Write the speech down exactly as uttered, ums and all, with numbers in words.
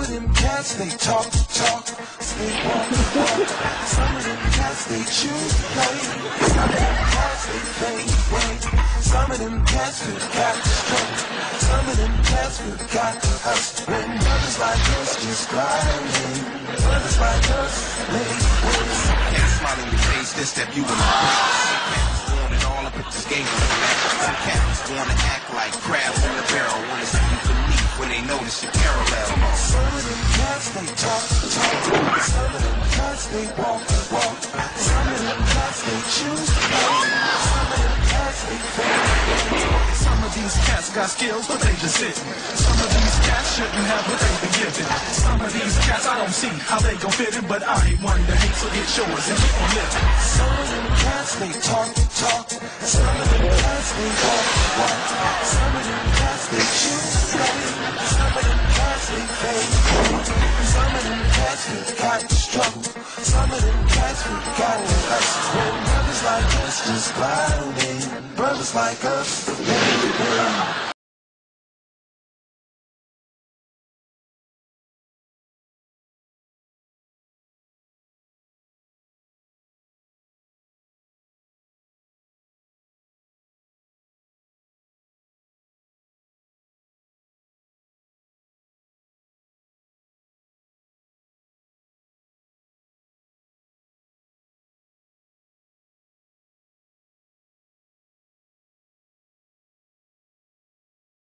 of them cats, they talk, talk, they walk, walk. Some of them cats, they choose to play. Some of them cats, they fade away. Some of them cats will got struck. Some of them cats will got us. When brothers like us just gliding, brothers like us lay waste. Can't smile in your face, this step you in the cats want it all up at this game. Some cats wanna act like crabs in a barrel. Wanna see you beneath when they notice your parallel. Some of them cats, they talk, talk. Some of them cats, they walk, walk. Some of them cats, they choose to play. Some of them cats, they fade. Some of these cats got skills, but they just sit. Some of these cats shouldn't have what they've been given. Some of these cats, I don't see how they gon' fit in, but I ain't one to hate, so get yours and keep on living. Some of them cats, they talk, talk. Some of them cats, they walk, walk. Some of them cats, they choose to play. Some of them cats, they fade. Some of them cats, they got struggle. Some of them cats, we got us. When brothers like us just glide on in, brothers like us, they